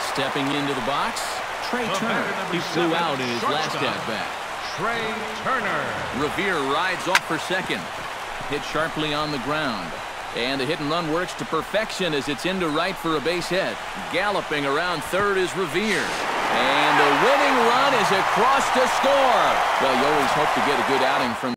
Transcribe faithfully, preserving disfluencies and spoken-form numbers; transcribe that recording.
Stepping into the box, Trey Turner. He flew out in his last at-bat. Trey Turner. Revere rides off for second. Hit sharply on the ground. And the hit and run works to perfection as it's into right for a base hit. Galloping around third is Revere. And the winning run is across to score. Well, you always hope to get a good outing from